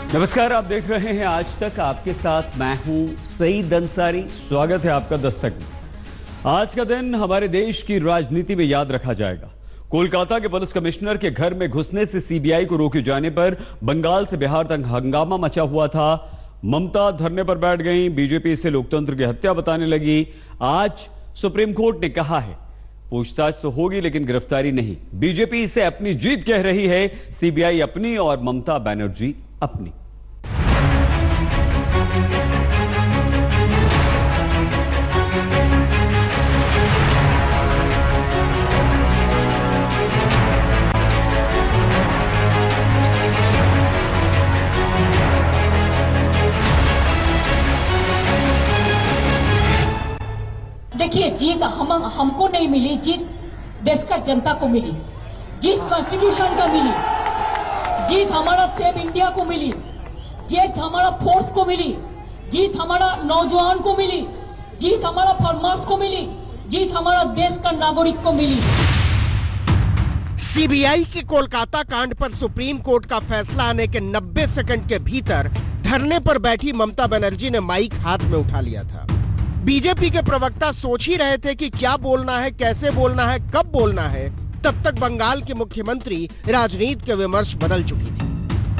नमस्कार, आप देख रहे हैं आज तक। आपके साथ मैं हूं सईद अंसारी। स्वागत है आपका दस्तक में। आज का दिन हमारे देश की राजनीति में याद रखा जाएगा। कोलकाता के पुलिस कमिश्नर के घर में घुसने से सीबीआई को रोके जाने पर बंगाल से बिहार तक हंगामा मचा हुआ था। ममता धरने पर बैठ गई, बीजेपी इसे लोकतंत्र की हत्या बताने लगी। आज सुप्रीम कोर्ट ने कहा है पूछताछ तो होगी लेकिन गिरफ्तारी नहीं। बीजेपी इसे अपनी जीत कह रही है, सीबीआई अपनी और ममता बनर्जी अपनी। देखिए, जीत हमको नहीं मिली, जीत देश का जनता को मिली, जीत कॉन्स्टिट्यूशन का मिली, जीत हमारा सेव इंडिया को मिली, जीत हमारा फोर्स को मिली, जीत हमारा नौजवान को मिली, जीत हमारा फार्मर्स को मिली, जीत हमारा देश का नागरिक को मिली। सीबीआई के कोलकाता कांड पर सुप्रीम कोर्ट का फैसला आने के 90 सेकंड के भीतर धरने पर बैठी ममता बनर्जी ने माइक हाथ में उठा लिया था। बीजेपी के प्रवक्ता सोच ही रहे थे कि क्या बोलना है, कैसे बोलना है, कब बोलना है। तब तक बंगाल के मुख्यमंत्री राजनीति के विमर्श बदल चुकी थी।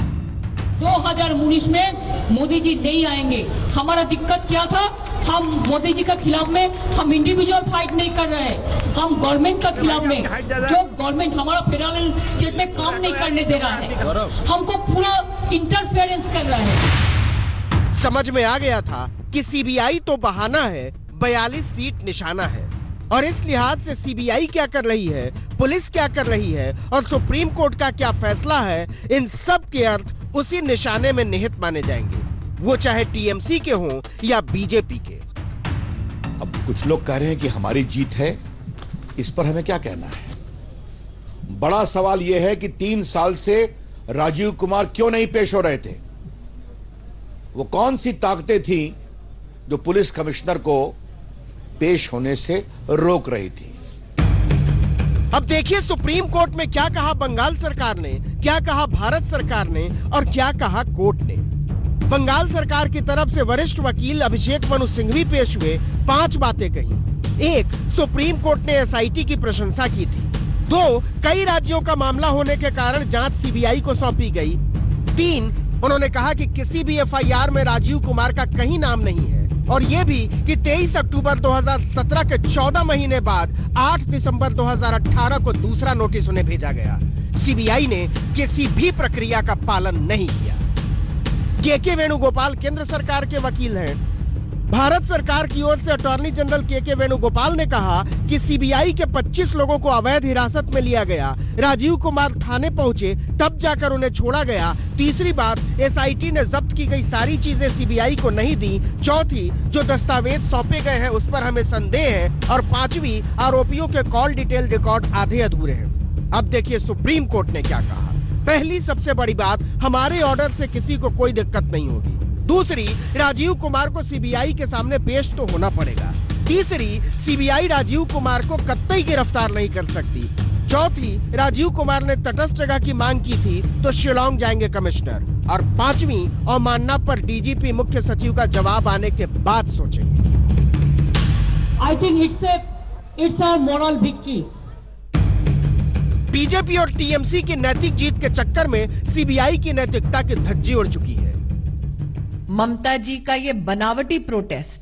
2019 में मोदी जी नहीं आएंगे। हमारा दिक्कत क्या था? हम मोदी जी के खिलाफ में हम इंडिविजुअल फाइट नहीं कर रहे हैं, हम गवर्नमेंट के खिलाफ में, जो गवर्नमेंट हमारा फेडरल स्टेट में काम नहीं करने दे रहा है, हमको पूरा इंटरफेरेंस कर रहा है। समझ में आ गया था कि सीबीआई तो बहाना है, 42 सीट निशाना है। और इस लिहाज से सीबीआई क्या कर रही है, पुलिस क्या कर रही है और सुप्रीम कोर्ट का क्या फैसला है, इन सब के अर्थ उसी निशाने में निहित माने जाएंगे, वो चाहे टीएमसी के हों या बीजेपी के। अब कुछ लोग कह रहे हैं कि हमारी जीत है, इस पर हमें क्या कहना है? बड़ा सवाल यह है कि 3 साल से राजीव कुमार क्यों नहीं पेश हो रहे थे? वो कौन सी ताकतें थी जो पुलिस कमिश्नर को पेश होने से रोक रही थी? अब देखिए सुप्रीम कोर्ट में क्या कहा बंगाल सरकार ने, क्या कहा भारत सरकार ने और क्या कहा कोर्ट ने। बंगाल सरकार की तरफ से वरिष्ठ वकील अभिषेक मनु सिंघवी पेश हुए, 5 बातें कही। 1, सुप्रीम कोर्ट ने एसआईटी की प्रशंसा की थी। 2, कई राज्यों का मामला होने के कारण जांच सीबीआई को सौंपी गई। 3, उन्होंने कहा कि किसी भी एफआईआर में राजीव कुमार का कहीं नाम नहीं है और ये भी कि 23 अक्टूबर 2017 के 14 महीने बाद 8 दिसंबर 2018 को दूसरा नोटिस उन्हें भेजा गया। सीबीआई ने किसी भी प्रक्रिया का पालन नहीं किया। के वेणुगोपाल केंद्र सरकार के वकील हैं। भारत सरकार की ओर से अटॉर्नी जनरल के वेणुगोपाल ने कहा कि सीबीआई के 25 लोगों को अवैध हिरासत में लिया गया। राजीव कुमार थाने पहुंचे, तब जाकर उन्हें छोड़ा गया। तीसरी बात, एसआईटी ने जब्त की गई सारी चीजें सीबीआई को नहीं दी। चौथी, जो दस्तावेज सौंपे गए हैं उस पर हमें संदेह है। और 5वीं, आरोपियों के कॉल डिटेल रिकॉर्ड आधे अधूरे हैं। अब देखिए सुप्रीम कोर्ट ने क्या कहा। पहली सबसे बड़ी बात, हमारे ऑर्डर से किसी को कोई दिक्कत नहीं होगी। दूसरी, राजीव कुमार को सीबीआई के सामने पेश तो होना पड़ेगा। तीसरी, सीबीआई राजीव कुमार को कतई गिरफ्तार नहीं कर सकती। चौथी, राजीव कुमार ने तटस्थ जगह की मांग की थी तो शिलांग जाएंगे कमिश्नर। और 5वीं, अवमानना पर डीजीपी मुख्य सचिव का जवाब आने के बाद सोचेंगे। I think it's a moral victory. BJP और टीएमसी की नैतिक जीत के चक्कर में सीबीआई की नैतिकता की धज्जी उड़ चुकी है। ममता जी का ये बनावटी प्रोटेस्ट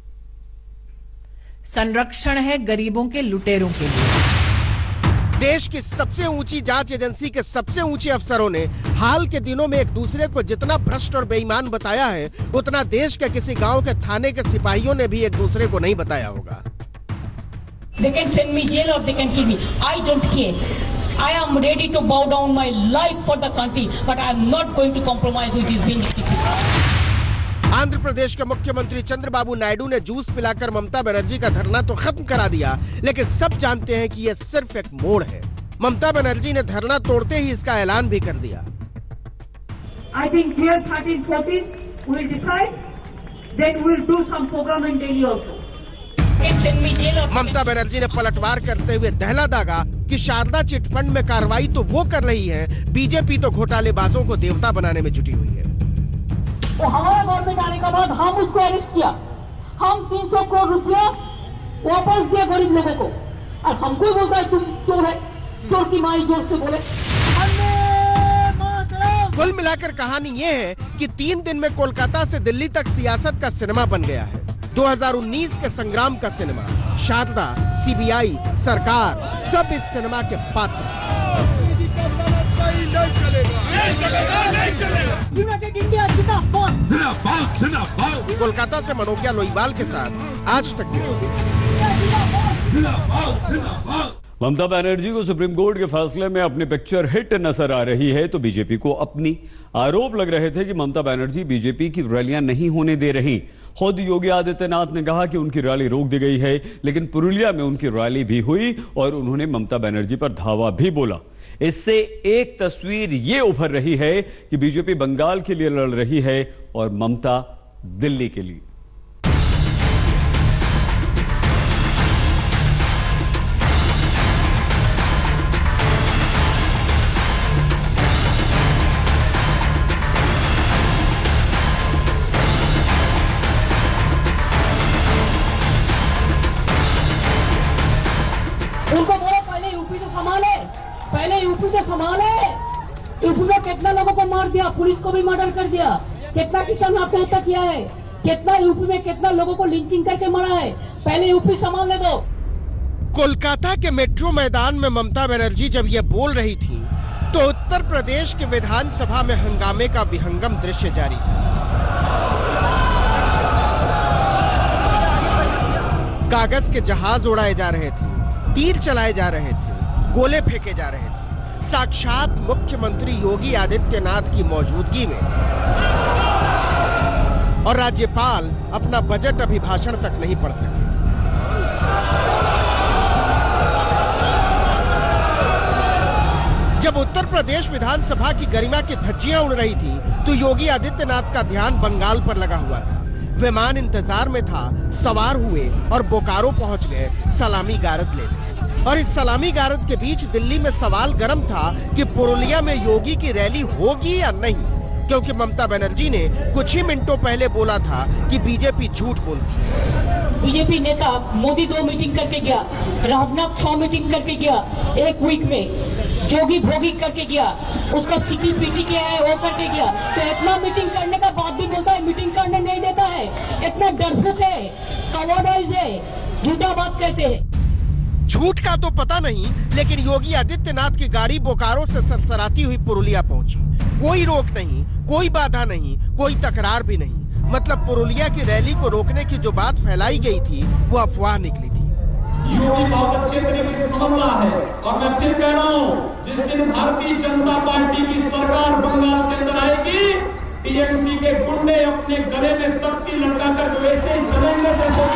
संरक्षण है गरीबों के लुटेरों के लिए। देश की सबसे ऊंची जांच एजेंसी के सबसे ऊंचे अफसरों ने हाल के दिनों में एक दूसरे को जितना भ्रष्ट और बेईमान बताया है, उतना देश के किसी गांव के थाने के सिपाहियों ने भी एक दूसरे को नहीं बताया होगा। They can send me jail or they can kill me. I don't care. I am ready to bow down my life for the country, but I am not going to compromise with this being. Andhra Pradesh के मुख्यमंत्री चंद्रबाबू नायडू ने juice पिलाकर ममता बनर्जी का धरना तो खत्म करा दिया, लेकिन सब जानते हैं कि यह सिर्फ एक मोड़ है। ममता बनर्जी ने धरना तोड़ते ही इसका ऐलान भी कर दिया। I think here 13-14 will decide, then we'll do some program in Delhi also. Mamata Banerjee ने पलटवार करते हुए दहला दागा कि शारदा चिटफंड में कार्रवाई तो वो कर रही है, बीजेपी तो घोटालेबाजों को देवता बनाने में जुटी हुई है। वो हमारा गवर्नमेंट आने के बाद हम उसको अरेस्ट किया, हम 300 करोड़ रुपया वापस दिया गरीब लोगों को, और हमको बोलता है तुम चोर है, चोर की माई जोर से बोले। कुल मिलाकर कहानी ये है कि 3 दिन में कोलकाता से दिल्ली तक सियासत का सिनेमा बन गया है। 2019 के संग्राम का सिनेमा, शारदा, सीबीआई, सरकार, सब इस सिनेमा के पात्र। यूनाइटेड इंडिया जिंदाबाद। कोलकाता से मनोकिया लोईवाल के साथ आज तक। ममता बनर्जी को सुप्रीम कोर्ट के फैसले में अपनी पिक्चर हिट नजर आ रही है तो बीजेपी को अपनी आरोप लग रहे थे कि ममता बनर्जी बीजेपी की रैलियां नहीं होने दे रही। खुद योगी आदित्यनाथ ने कहा कि उनकी रैली रोक दी गई है, लेकिन पुरुलिया में उनकी रैली भी हुई और उन्होंने ममता बनर्जी पर धावा भी बोला। इससे एक तस्वीर यह उभर रही है कि बीजेपी बंगाल के लिए लड़ रही है और ममता दिल्ली के लिए। उनको बोलो पहले यूपी तो संभाले, पहले यूपी तो संभाले। यूपी में कितना लोगों को मार दिया, पुलिस को भी मर्डर कर दिया, कितना किसान आत्महत्या किया है, कितना यूपी में कितना लोगों को लिंचिंग करके मारा है, पहले यूपी संभाल ले दो। कोलकाता के मेट्रो मैदान में ममता बनर्जी जब ये बोल रही थी तो उत्तर प्रदेश के विधानसभा में हंगामे का विहंगम दृश्य जारी था। कागज के जहाज उड़ाए जा रहे थे, तीर चलाए जा रहे थे, गोले फेंके जा रहे थे, साक्षात मुख्यमंत्री योगी आदित्यनाथ की मौजूदगी में। और राज्यपाल अपना बजट अभिभाषण तक नहीं पढ़ सके। जब उत्तर प्रदेश विधानसभा की गरिमा की धज्जियां उड़ रही थी तो योगी आदित्यनाथ का ध्यान बंगाल पर लगा हुआ था। विमान इंतजार में था, सवार हुए और बोकारो पहुंच गए सलामी गारद लेने। और इस सलामी गारद के बीच दिल्ली में सवाल गर्म था कि पुरुलिया में योगी की रैली होगी या नहीं, क्योंकि ममता बनर्जी ने कुछ ही मिनटों पहले बोला था कि बीजेपी झूठ बोलती है। बीजेपी नेता मोदी 2 मीटिंग करके गया, राजनाथ 6 मीटिंग करके गया एक वीक में, जोगी भोगी करके गया, उसका सिटी पीटी किया है वो करके गया। तो इतना मीटिंग करने का बाद भी बोलता है मीटिंग करने नहीं देता है, इतना डरपोक है, कवर्डाइज है, झूठा बात कहते हैं। झूठ का तो पता नहीं, लेकिन योगी आदित्यनाथ की गाड़ी बोकारो से सरसराती हुई पुरुलिया पहुंची। कोई रोक नहीं, कोई बाधा नहीं, कोई तकरार भी नहीं। मतलब पुरुलिया की रैली को रोकने की जो बात फैलाई गई थी वो अफवाह निकली थी। यूपी बहुत अच्छे तरीके से समझना है और मैं फिर कह रहा हूँ, जिस दिन भारतीय जनता पार्टी की सरकार बंगाल के अंदर आएगी, टीएमसी के गुंडे अपने गले में तख्ती लटकाकर वैसे ही चलेंगे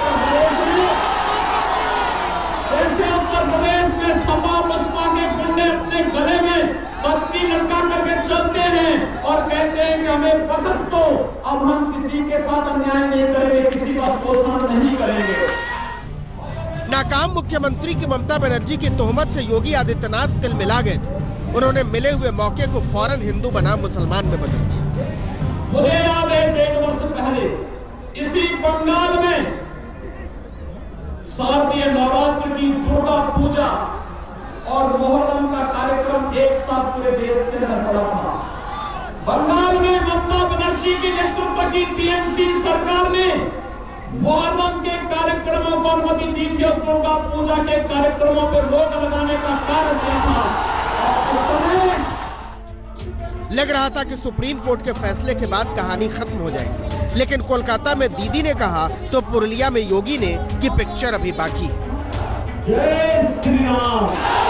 जैसे उत्तर प्रदेश में सपा बसपा के गुंडे अपने गले में तख्ती लटका करके चलते हैं और कहते हैं कि हमें बख्श दो, अब हम किसी के साथ अन्याय नहीं करेंगे, किसी का शोषण नहीं करेंगे। नाकाम मुख्यमंत्री की ममता बनर्जी की तोहमत से योगी आदित्यनाथ तिलमिला गए थे। उन्होंने मिले हुए मौके को फौरन हिंदू बनाम मुसलमान में बदल दिया। मुझे याद है 1.5 वर्ष पहले इसी बंगाल में शारदीय नवरात्र की दुर्गा पूजा और मोहर्रम का कार्यक्रम एक साथ पूरे देश के अंदर पड़ा था। बंगाल में ममता बनर्जी के नेतृत्व की टीएमसी सरकार ने मुहर्रम के कार्यक्रमों को अनुमति दी थी और दुर्गा पूजा के कार्यक्रमों पर रोक लगाने का कारण दिया था। लग रहा था कि सुप्रीम कोर्ट के फैसले के बाद कहानी खत्म हो जाएगी, लेकिन कोलकाता में दीदी ने कहा तो पुरुलिया में योगी ने कि पिक्चर अभी बाकी है। जय श्री राम,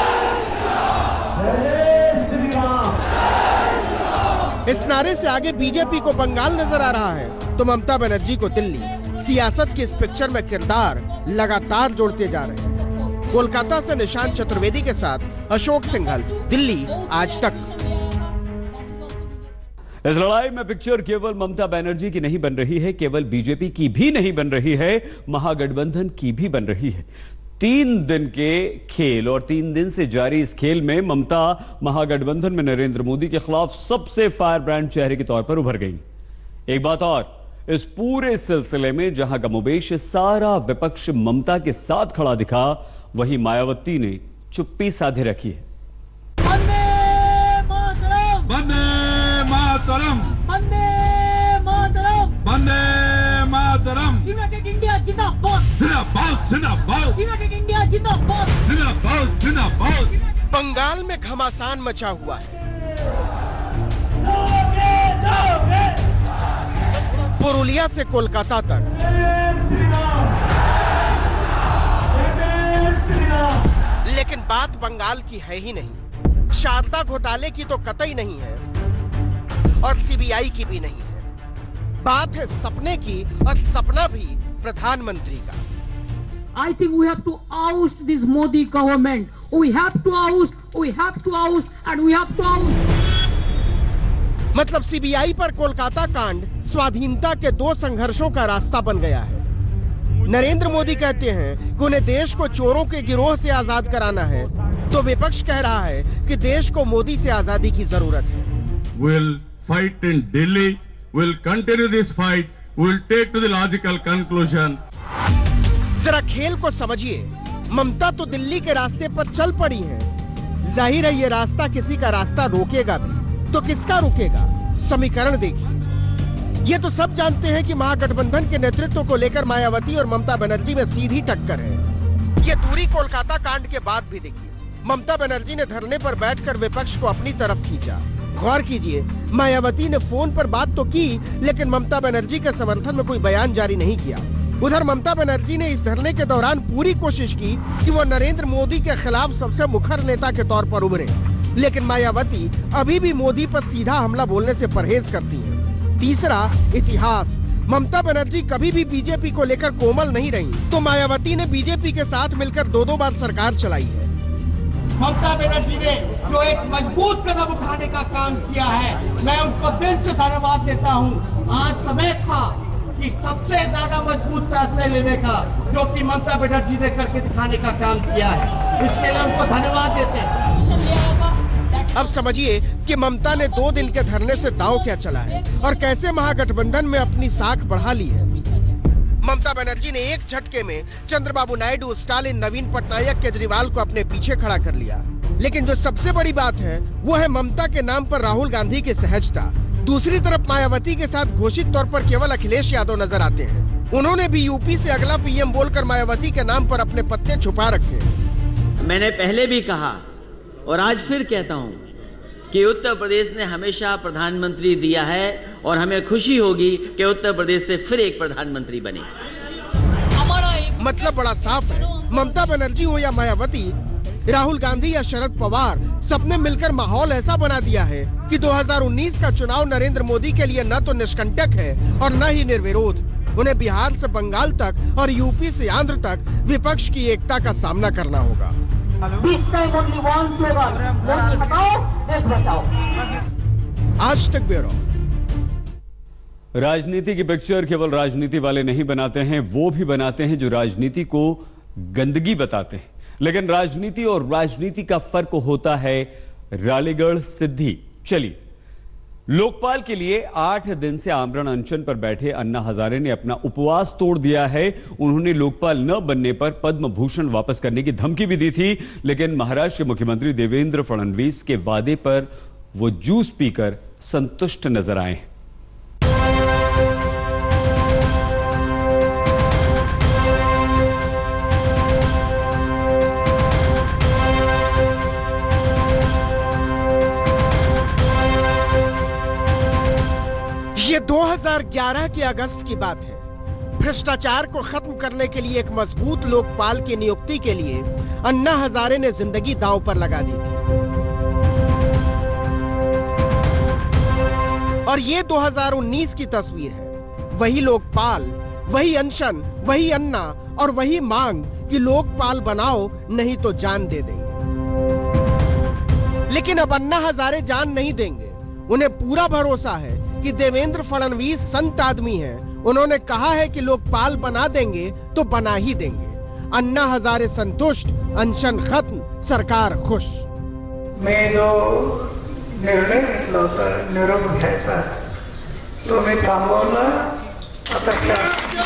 जय श्री राम। इस नारे से आगे बीजेपी को बंगाल नजर आ रहा है तो ममता बनर्जी को दिल्ली। सियासत के इस पिक्चर में किरदार लगातार जोड़ते जा रहे हैं। कोलकाता से निशांत चतुर्वेदी के साथ अशोक सिंघल, दिल्ली आज तक। इस लड़ाई में पिक्चर केवल ममता बनर्जी की नहीं बन रही है, केवल बीजेपी की भी नहीं बन रही है, महागठबंधन की भी बन रही है। 3 दिन के खेल और 3 दिन से जारी इस खेल में ममता महागठबंधन में नरेंद्र मोदी के खिलाफ सबसे फायर ब्रांड चेहरे के तौर पर उभर गई। एक बात और, इस पूरे सिलसिले में जहां कमोबेश सारा विपक्ष ममता के साथ खड़ा दिखा, वहीं मायावती ने चुप्पी साधे रखी है। वंदे मातरम, वंदे मातरम, वंदे मातरम, वंदे मातरम, यूनाइटेड इंडिया जिंदाबाद, जिंदाबाद, जिंदाबाद, यूनाइटेड इंडिया जिंदाबाद, जिंदाबाद, जिंदाबाद। बंगाल में घमासान मचा हुआ है। पुरुलिया से कोलकाता तक, लेकिन बात बंगाल की है ही नहीं। शारदा घोटाले की तो कतई नहीं है और सीबीआई की भी नहीं है। बात है सपने की, और सपना भी प्रधानमंत्री का। I think we have to oust this Modi government. We have to oust, we have to oust, and we have to oust. मतलब सीबीआई पर कोलकाता कांड स्वाधीनता के दो संघर्षों का रास्ता बन गया है। नरेंद्र मोदी कहते हैं कि उन्हें देश को चोरों के गिरोह से आजाद कराना है, तो विपक्ष कह रहा है कि देश को मोदी से आजादी की जरूरत है। We'll fight in Delhi. We'll continue this fight. We'll take to the logical conclusion. जरा खेल को समझिए। ममता तो दिल्ली के रास्ते पर चल पड़ी हैं। जाहिर है ये रास्ता किसी का रास्ता रोकेगा भी, तो किसका रुकेगा? समीकरण देखिए। ये तो सब जानते हैं कि महागठबंधन के नेतृत्व को लेकर मायावती और ममता बनर्जी में सीधी टक्कर है। ये दूरी कोलकाता कांड के बाद भी दिखी। ममता बनर्जी ने धरने पर बैठकर विपक्ष को अपनी तरफ खींचा। गौर कीजिए, मायावती ने फोन पर बात तो की, लेकिन ममता बनर्जी के समर्थन में कोई बयान जारी नहीं किया। उधर ममता बनर्जी ने इस धरने के दौरान पूरी कोशिश की कि वो नरेंद्र मोदी के खिलाफ सबसे मुखर नेता के तौर पर उभरे, लेकिन मायावती अभी भी मोदी पर सीधा हमला बोलने से परहेज करती हैं। तीसरा, इतिहास। ममता बनर्जी कभी भी बीजेपी को लेकर कोमल नहीं रही, तो मायावती ने बीजेपी के साथ मिलकर दो बार सरकार चलाई है। ममता बनर्जी ने जो एक मजबूत कदम उठाने का काम किया है, मैं उनको दिल से धन्यवाद देता हूं। आज समय था कि सबसे ज्यादा मजबूत फैसले लेने का, जो कि ममता बनर्जी ने करके दिखाने का काम किया है, इसके लिए उनको धन्यवाद देते हैं। अब समझिए कि ममता ने 2 दिन के धरने से दांव क्या चला है और कैसे महागठबंधन में अपनी साख बढ़ा ली है। ममता बनर्जी ने एक झटके में चंद्रबाबू नायडू, स्टालिन, नवीन पटनायक, केजरीवाल को अपने पीछे खड़ा कर लिया। लेकिन जो सबसे बड़ी बात है वो है ममता के नाम पर राहुल गांधी की सहजता। दूसरी तरफ मायावती के साथ घोषित तौर पर केवल अखिलेश यादव नजर आते हैं। उन्होंने भी यूपी से अगला पीएम बोलकर मायावती के नाम पर अपने पत्ते छुपा रखे। मैंने पहले भी कहा और आज फिर कहता हूं कि उत्तर प्रदेश ने हमेशा प्रधानमंत्री दिया है और हमें खुशी होगी कि उत्तर प्रदेश से फिर एक प्रधानमंत्री बने। मतलब बड़ा साफ है, ममता बनर्जी हो या मायावती, राहुल गांधी या शरद पवार, सबने मिलकर माहौल ऐसा बना दिया है कि 2019 का चुनाव नरेंद्र मोदी के लिए न तो निष्कंटक है और न ही निर्विरोध। उन्हें बिहार से बंगाल तक और यूपी से आंध्र तक विपक्ष की एकता का सामना करना होगा। आज तक ब्यूरो। राजनीति की पिक्चर केवल राजनीति वाले नहीं बनाते हैं, वो भी बनाते हैं जो राजनीति को गंदगी बताते हैं। लेकिन राजनीति और राजनीति का फर्क होता है रालीगढ़ सिद्धि। चलिए, लोकपाल के लिए 8 दिन से आमरण अनशन पर बैठे अन्ना हजारे ने अपना उपवास तोड़ दिया है। उन्होंने लोकपाल न बनने पर पद्म भूषण वापस करने की धमकी भी दी थी, लेकिन महाराष्ट्र के मुख्यमंत्री देवेंद्र फडणवीस के वादे पर वो जूस पीकर संतुष्ट नजर आए। ये 2011 के अगस्त की बात है। भ्रष्टाचार को खत्म करने के लिए एक मजबूत लोकपाल की नियुक्ति के लिए अन्ना हजारे ने जिंदगी दांव पर लगा दी थी। और ये 2019 की तस्वीर है। वही लोकपाल, वही अनशन, वही अन्ना और वही मांग कि लोकपाल बनाओ नहीं तो जान दे देंगे। लेकिन अब अन्ना हजारे जान नहीं देंगे। उन्हें पूरा भरोसा है कि देवेंद्र फडणवीस संत आदमी हैं। उन्होंने कहा है कि लोकपाल बना देंगे तो बना ही देंगे। अन्ना हजारे संतुष्ट, अनशन खत्म, सरकार खुश। मैं जो निर्णय घेतला होता निरोप घ्यायचा तुम्ही थांबवलं, आता काय?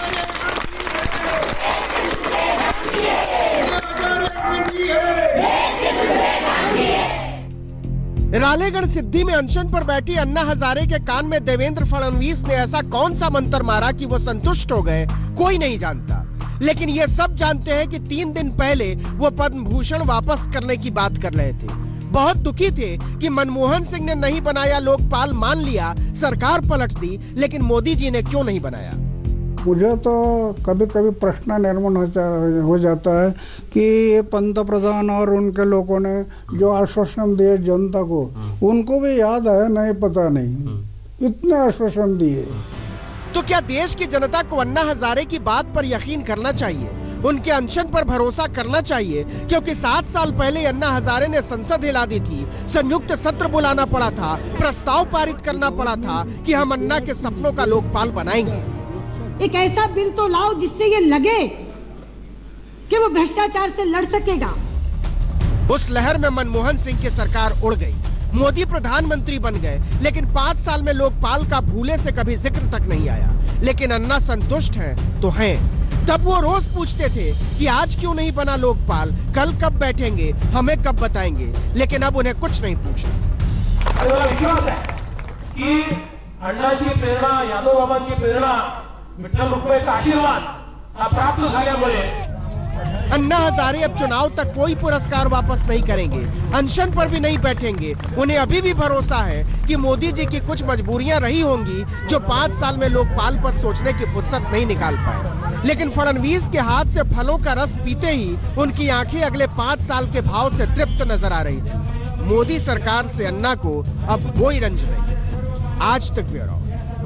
रालेगढ़ सिद्धि में अनशन पर बैठी अन्ना हजारे के कान में देवेंद्र फडणवीस ने ऐसा कौन सा मंत्र मारा कि वो संतुष्ट हो गए, कोई नहीं जानता। लेकिन ये सब जानते हैं कि 3 दिन पहले वो पद्म भूषण वापस करने की बात कर रहे थे। बहुत दुखी थे कि मनमोहन सिंह ने नहीं बनाया लोकपाल, मान लिया, सरकार पलट दी, लेकिन मोदी जी ने क्यों नहीं बनाया। मुझे तो कभी कभी प्रश्न निर्माण हो जाता है कि ये पंतप्रधान और उनके लोगों ने जो आश्वासन दिए जनता को, उनको भी याद है नहीं, पता नहीं इतने आश्वासन दिए। तो क्या देश की जनता को अन्ना हजारे की बात पर यकीन करना चाहिए, उनके अनशन पर भरोसा करना चाहिए? क्योंकि 7 साल पहले अन्ना हजारे ने संसद हिला दी थी, संयुक्त सत्र बुलाना पड़ा था, प्रस्ताव पारित करना पड़ा था कि हम अन्ना के सपनों का लोकपाल बनाएंगे। एक ऐसा बिल तो लाओ जिससे ये लगे कि वो भ्रष्टाचार से लड़ सकेगा। उस लहर में मनमोहन सिंह की सरकार उड़ गई, मोदी प्रधानमंत्री बन गए, लेकिन 5 साल में लोकपाल का भूले से कभी जिक्र तक नहीं आया। लेकिन अन्ना संतुष्ट हैं तो हैं। तब वो रोज पूछते थे कि आज क्यों नहीं बना लोकपाल, कल कब बैठेंगे, हमें कब बताएंगे, लेकिन अब उन्हें कुछ नहीं पूछना। विश्वास है कि अण्णाची प्रेरणा, यादव बाबांची प्रेरणा, विठ्ठल रुक्माईचा आशीर्वाद हा प्राप्त झाल्यामुळे अन्ना हजारे अब चुनाव तक कोई पुरस्कार वापस नहीं करेंगे, अनशन पर भी नहीं बैठेंगे। उन्हें अभी भी भरोसा है कि मोदी जी की कुछ मजबूरियां रही होंगी जो 5 साल में लोकपाल पर सोचने की फुर्सत नहीं निकाल पाए। लेकिन फडणवीस के हाथ से फलों का रस पीते ही उनकी आंखें अगले 5 साल के भाव से तृप्त नजर आ रही थी। मोदी सरकार से अन्ना को अब कोई रंज नहीं। आज तक ब्यूरो।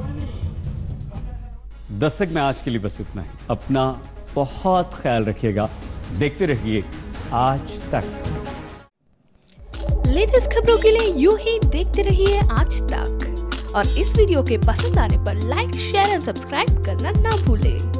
दस्तक में आज के लिए बस इतना ही। अपना बहुत ख्याल रखिएगा, देखते रहिए आज तक। लेटेस्ट खबरों के लिए यूं ही देखते रहिए आज तक, और इस वीडियो के पसंद आने पर लाइक, शेयर एंड सब्सक्राइब करना ना भूलें।